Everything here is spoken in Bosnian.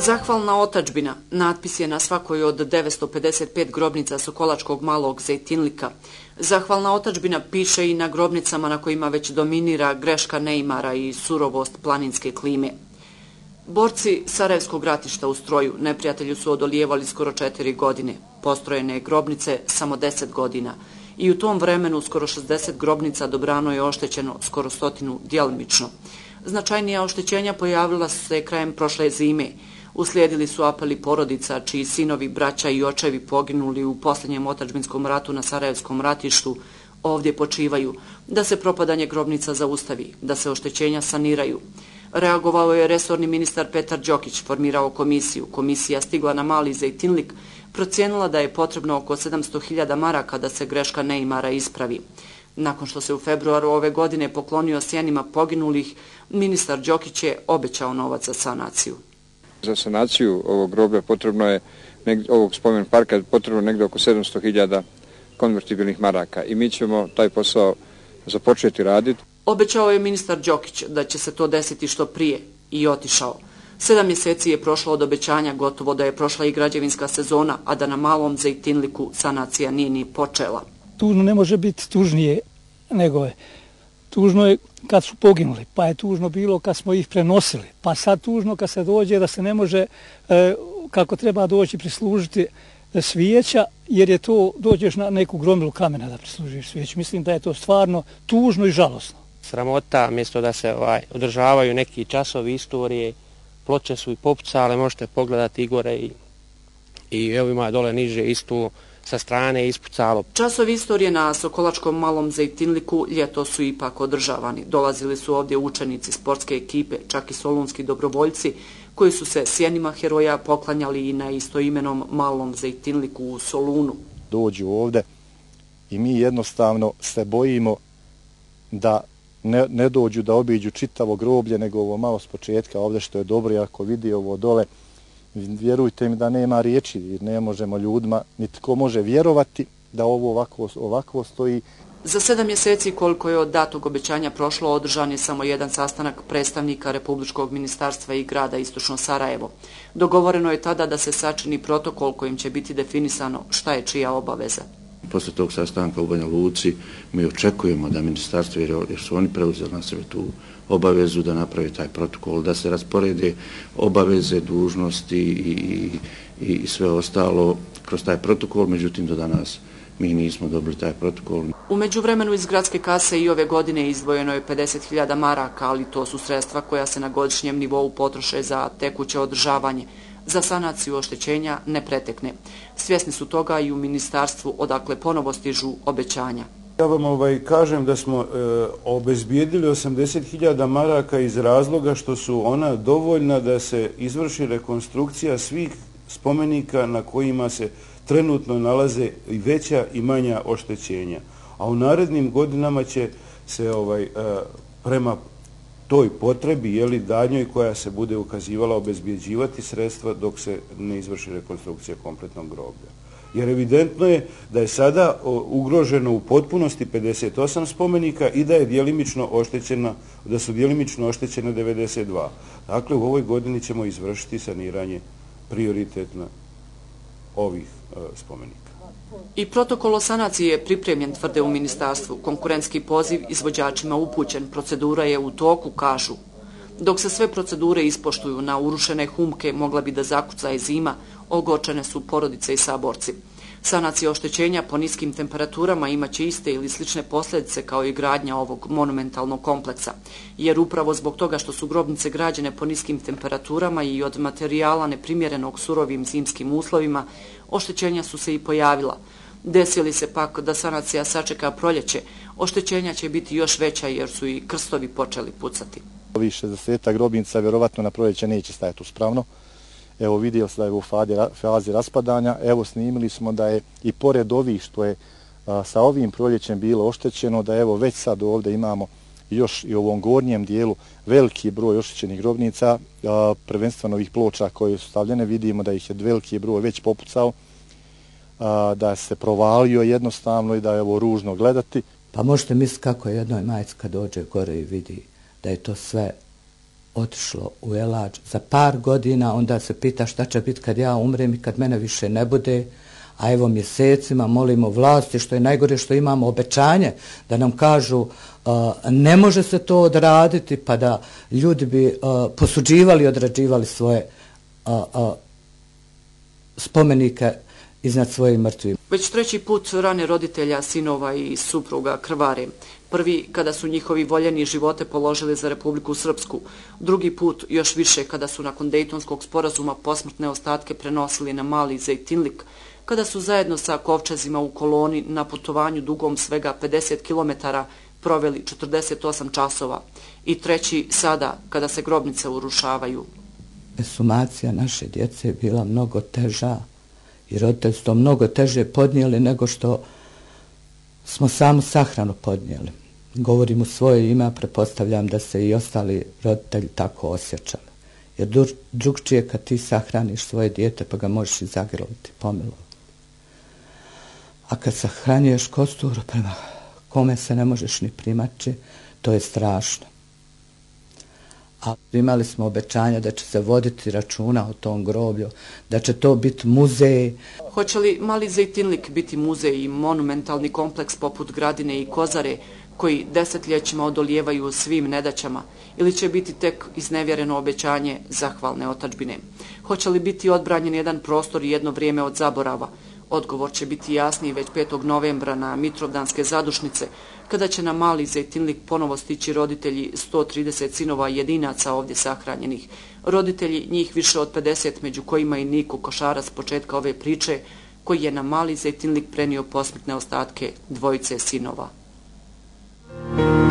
Zahvalna otadžbina natpis je na svakoj od 955 grobnica Sokolačkog malog Zejtinlika. Zahvalna otadžbina piše i na grobnicama na kojima već dominira greška neimara i surovost planinske klime. Borci Sarajevskog ratišta u stroju neprijatelju su odolijevali skoro 4 godine, postrojene grobnice samo 10 godina i u tom vremenu skoro 60 grobnica dobrano je oštećeno, skoro 100 djelomično. Značajnija oštećenja pojavila su se krajem prošle zime. Uslijedili su apeli porodica čiji sinovi, braća i očevi poginuli u posljednjem otadžbinskom ratu na Sarajevskom ratištu ovdje počivaju, da se propadanje grobnica zaustavi, da se oštećenja saniraju. Reagovao je resorni ministar Petar Đokić, formirao komisiju. Komisija stigla na Mali Zejtinlik, procijenila da je potrebno oko 700.000 maraka da se greška neimara ispravi. Nakon što se u februaru ove godine poklonio sjenima poginulih, ministar Đokić je obećao novac za sanaciju. Za sanaciju ovog groblja potrebno je, ovog spomen parka, potrebno negdje oko 700.000 konvertibilnih maraka i mi ćemo taj posao započeti raditi. Obećao je ministar Đokić da će se to desiti što prije i otišao. 7 mjeseci je prošlo od obećanja, gotovo da je prošla i građevinska sezona, a da na Malom Zejtinliku sanacija nije ni počela. Tužno ne može biti tužnije nego je. Tužno je kad su poginuli, pa je tužno bilo kad smo ih prenosili, pa sad tužno kad se dođe da se ne može kako treba doći prislužiti svijeća, jer je to, dođeš na neku gromilu kamena da prislužiš svijeću. Mislim da je to stvarno tužno i žalosno. Sramota, mjesto da se održavaju neki časovi istorije, ploče su i popucale, možete pogledati Igore i evo ima dole niže isto sa strane ispucalo. Časovi istorije na Sokolačkom Malom Zejtinliku ljeto su ipak održavani. Dolazili su ovdje učenici sportske ekipe, čak i solunski dobrovoljci, koji su se sjenima heroja poklanjali i na istoimenom Malom Zejtinliku u Solunu. Dođu ovdje i mi jednostavno se bojimo da ne dođu da obiđu čitavo groblje, nego ovo malo s početka ovdje što je dobro, ako vidi ovo dole, vjerujte mi da nema riječi, jer ne možemo ljudima, niti ko može vjerovati da ovo ovako stoji. Za 7 mjeseci koliko je od datog obećanja prošlo, održan je samo jedan sastanak predstavnika Republičkog ministarstva i grada Istočno Sarajevo. Dogovoreno je tada da se sačini protokol kojim će biti definisano šta je čija obaveza. Posle tog sastanka u Banja Luci mi očekujemo da ministarstvo, jer su oni preuzeli na sebe tu obavezu da napravi taj protokol, da se rasporede obaveze, dužnosti i sve ostalo kroz taj protokol, međutim do danas mi nismo dobili taj protokol. U međuvremenu iz gradske kase i ove godine izdvojeno je 50.000 maraka, ali to su sredstva koja se na godišnjem nivou potroše za tekuće održavanje. Za sanaciju oštećenja ne pretekne. Svjesni su toga i u ministarstvu, odakle ponovo stižu obećanja. Ja vam kažem da smo obezbijedili 80.000 maraka iz razloga što su ona dovoljna da se izvrši rekonstrukcija svih spomenika na kojima se trenutno nalaze i veća i manja oštećenja. A u narednim godinama će se prema toj potrebi, daljnjoj koja se bude ukazivala, obezbjeđivati sredstva dok se ne izvrši rekonstrukcija kompletnog groblja. Jer evidentno je da je sada ugroženo u potpunosti 58 spomenika i da su djelimično oštećene 92. Dakle, u ovoj godini ćemo izvršiti saniranje prioritetno ovih spomenika. I protokol o sanaciji je pripremljen, tvrde u ministarstvu. Konkurentski poziv izvođačima upućen, procedura je u toku, kažu. Dok se sve procedure ispoštuju, na urušene humke mogla bi da zakuca i zima, ogorčene su porodice i saborci. Sanacija oštećenja po niskim temperaturama imaće iste ili slične posljedice kao i gradnja ovog monumentalnog kompleksa, jer upravo zbog toga što su grobnice građene po niskim temperaturama i od materijala neprimjerenog surovim zimskim uslovima, oštećenja su se i pojavila. Desili se pak da sanacija sačeka proljeće, oštećenja će biti još veća jer su i krstovi počeli pucati. Ovih 60 grobnica vjerovatno na proljeće neće stajati uspravno. Evo vidio se da je u fazi raspadanja. Evo snimili smo da je i pored ovih što je sa ovim proljećem bilo oštećeno, da evo već sad ovdje imamo još i u ovom gornjem dijelu veliki broj oštećenih grobnica, prvenstveno ovih ploča koje su stavljene, vidimo da ih je veliki broj već popucao, da se provalio jednostavno i da je ovo ružno gledati. Pa možete misliti kako jednoj majci kad dođe gore i vidi da je to sve otišlo u Elač za par godina, onda se pita šta će biti kad ja umrem i kad mene više ne bude, a evo mjesecima molimo vlasti, što je najgore što imamo obećanje, da nam kažu ne može se to odraditi, pa da ljudi bi posuđivali i odrađivali svoje spomenike iznad svojih mrtvih. Već treći put rane roditelja, sinova i supruga krvare. Prvi kada su njihovi voljeni živote položili za Republiku Srpsku. Drugi put još više kada su nakon Dejtonskog sporazuma posmrtne ostatke prenosili na Mali Zejtinlik, kada su zajedno sa kovčezima u koloni na putovanju dugom svega 50 km proveli 48 časova. I treći sada kada se grobnice urušavaju. Exhumacija naše djece je bila mnogo teža i roditelji su to mnogo teže podnijeli nego što smo samu sahranu podnijeli. Govorim u svoje ime, a pretpostavljam da se i ostali roditelji tako osjećali. Jer drugčije kad ti sahraniš svoje dijete pa ga možeš i zagrliti, pomilovati. A kad sahranjuješ kosturu prema kome se ne možeš ni primaći, to je strašno. A imali smo obećanja da će se voditi računa o tom groblju, da će to biti muzej. Hoće li Mali Zejtinlik biti muzej i monumentalni kompleks poput Gradine i Kozare, koji desetljećima odolijevaju svim nedaćama, ili će biti tek iznevjereno obećanje zahvalne otadžbine? Hoće li biti odbranjen jedan prostor i jedno vrijeme od zaborava? Odgovor će biti jasniji već 5. novembra na Mitrovdanske zadušnice, kada će na Mali Zejtinlik ponovo stići roditelji 130 sinova jedinaca ovdje sahranjenih. Roditelji, njih više od 50, među kojima i Niko Košarac s početka ove priče, koji je na Mali Zejtinlik prenio posmrtne ostatke dvojice sinova.